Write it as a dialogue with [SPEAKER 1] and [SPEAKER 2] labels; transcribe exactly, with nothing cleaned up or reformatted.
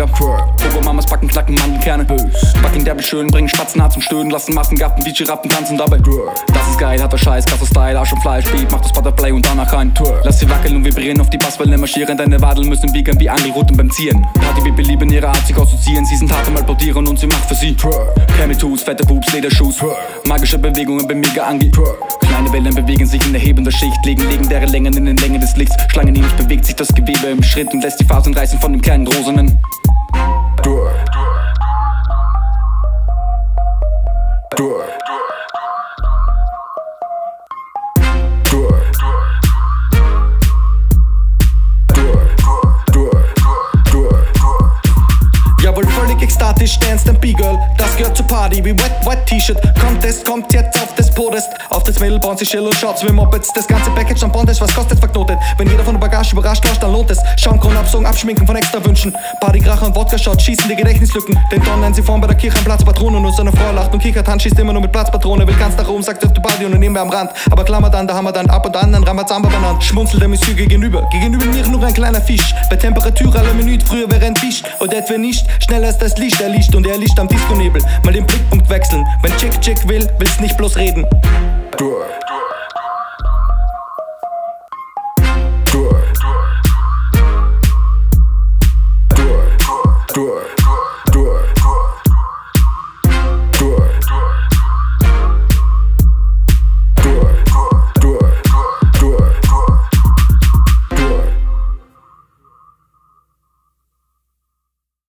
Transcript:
[SPEAKER 1] Feuer. Pogo Mamas backen, knacken Mandelkerne. Backen Derbel schön, bringen Spatzen hart zum Stöhnen, lassen Massen gaffen wie Giraffen tanzen dabei. Das ist geil, hat der Scheiß, krasser Style, Arsch und Fleisch, Beat, macht das Butterfly und danach ein Tour. Lass sie wackeln und vibrieren auf die Basswellen marschieren, deine Wadeln müssen wiegern wie Angelruten beim Ziehen. Party-Baby lieben ihre Art, sich auszuziehen, sie sind hart am Applaudieren und sie macht für sie Camel-Toos, fette Pups, Lederschuss, magische Bewegungen beim mega Angie. Kleine Wellen bewegen sich in erhebender Schicht, legen legendäre Längen in den Längen des Lichts. Schlangen in nicht bewegt sich das Gewebe im Schritt und lässt die Fasern reißen von dem kleinen Rosenen. Dur. Dur. Dur. Jawohl, völlig ekstatisch, dance and B-Girl. Das gehört zur Party wie Wet Wet T-Shirt. Contest kommt jetzt auf das Podest. Auf das Mädel bauen sie Chill und Shots wie Mopeds. Das ganze Package am Bondage, was kostet, verknotet. Wenn jeder von der Bagage überrascht lauscht, dann lohnt es. Schaumkronen absogen, abschminken von extra Wünschen. Partykracher und Wodka-Shot schießen die Gedächtnislücken. Den Don nennen sie vorn bei der Kirche am Platzpatronen. Und seine Frau lacht und kichert, Hand schießt immer nur mit Platzpatrone. Will ganz nach oben, sagt auf die Party und nehmen wir am Rand. Aber klammer dann, da haben wir dann ab und an einen Ramazamba benannt. Schmunzelt der Monsieur gegenüber. Gegenüber mir nur ein kleiner Fisch. Bei Temperatur alle Minute, früher wäre ein Fisch. Und etwa nicht, schneller als das Licht erlischt. Und er liegt am Disco-Nebel. Mal den Blickpunkt wechseln. Wenn Chick Chick will, will's nicht bloß reden. Dur.